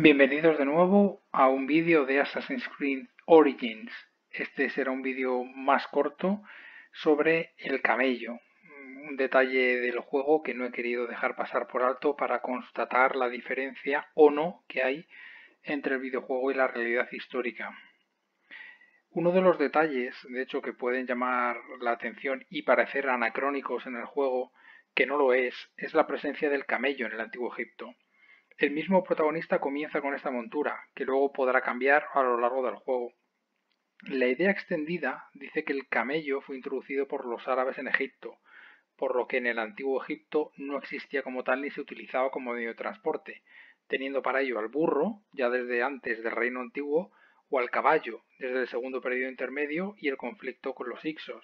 Bienvenidos de nuevo a un vídeo de Assassin's Creed Origins. Este será un vídeo más corto sobre el camello, un detalle del juego que no he querido dejar pasar por alto para constatar la diferencia o no que hay entre el videojuego y la realidad histórica. Uno de los detalles, de hecho, que pueden llamar la atención y parecer anacrónicos en el juego, que no lo es la presencia del camello en el Antiguo Egipto. El mismo protagonista comienza con esta montura, que luego podrá cambiar a lo largo del juego. La idea extendida dice que el camello fue introducido por los árabes en Egipto, por lo que en el antiguo Egipto no existía como tal ni se utilizaba como medio de transporte, teniendo para ello al burro, ya desde antes del reino antiguo, o al caballo, desde el segundo periodo intermedio y el conflicto con los Hicsos.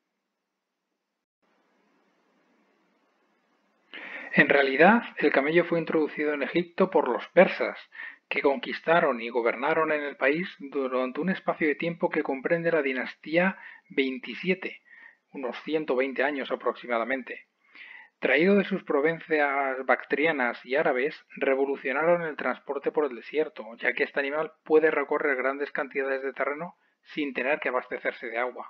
En realidad, el camello fue introducido en Egipto por los persas, que conquistaron y gobernaron en el país durante un espacio de tiempo que comprende la dinastía 27, unos 120 años aproximadamente. Traído de sus provincias bactrianas y árabes, revolucionaron el transporte por el desierto, ya que este animal puede recorrer grandes cantidades de terreno sin tener que abastecerse de agua.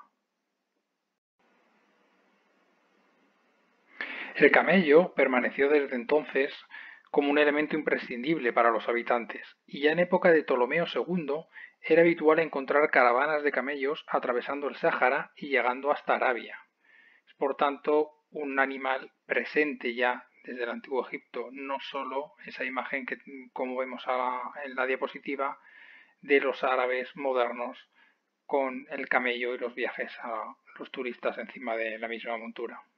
El camello permaneció desde entonces como un elemento imprescindible para los habitantes, y ya en época de Ptolomeo II era habitual encontrar caravanas de camellos atravesando el Sáhara y llegando hasta Arabia. Es por tanto un animal presente ya desde el antiguo Egipto, no solo esa imagen que, como vemos en la diapositiva, de los árabes modernos con el camello y los viajes a los turistas encima de la misma montura.